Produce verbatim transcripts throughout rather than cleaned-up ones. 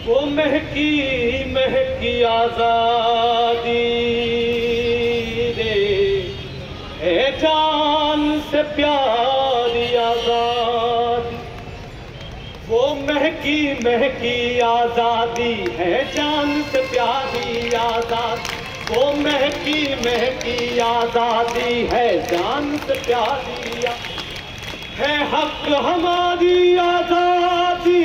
वो महकी महकी आजादी रे है जान से प्यारी आजादी। वो महकी महकी आजादी है जान से प्यारी आजादी। वो महकी महकी आजादी है जान से प्यारी है हक हमारी आजादी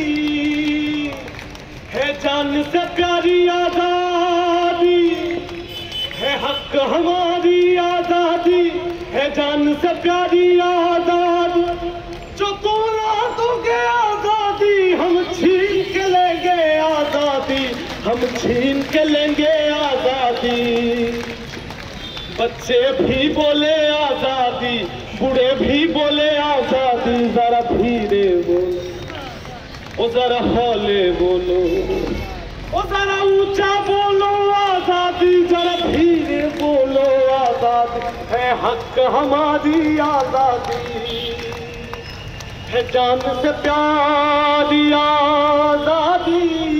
है जान से प्यारी आजादी है हक हमारी आजादी है जान से प्यारी आजादी। जो तोड़ा दोगे आजादी हम छीन के लेंगे आजादी हम छीन के लेंगे आजादी। बच्चे भी बोले आजादी बूढ़े भी बोले आजादी। जरा धीरे बोलो ओ जरा हौले बोलो ओ जरा ऊंचा बोलो आजादी। जरा धीरे बोलो आजादी है हक हमारी आजादी है जान से प्यारी आजादी।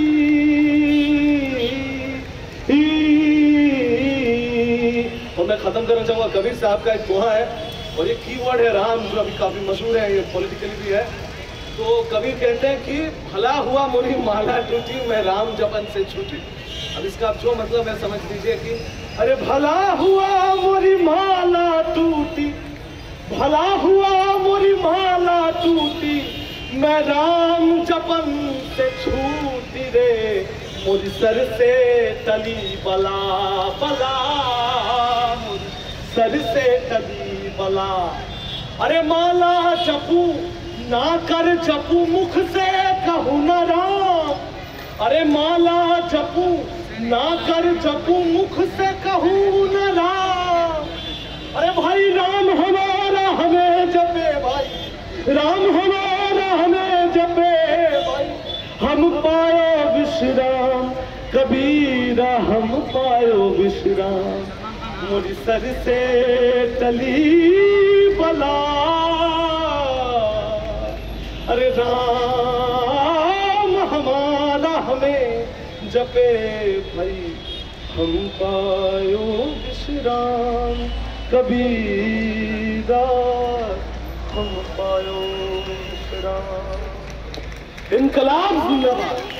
और मैं खत्म करना चाहूंगा कबीर साहब का एक दोहा है और ये कीवर्ड है राम, जो अभी काफी मशहूर है, ये पॉलिटिकली भी है। तो कबीर कहते हैं कि भला हुआ मोरी माला टूटी मैं राम जबन से छूटी। अब इसका आप जो मतलब है समझ लीजिए कि अरे भला हुआ मोरी माला टूटी भला हुआ मोरी माला टूटी मैं राम जबन से छूटी रे मोरी सर से टली बला बला मोरी सर से टली बला। अरे माला जपू ना कर जपू मुख से कहूँ न राम। अरे माला जपू ना कर जपू मुख से कहूँ न राम। अरे भाई राम हमारा हमें जपे भाई राम हमारा हमें जपे भाई। हम पायो विश्राम कबीरा हम पायो विश्राम मोरी सर से टली बला। अरे राम हमारा हमें जपे भाई हम पायो विश्राम कबीरा हम पायो विश्राम। इनकलाब जिंदाबाद।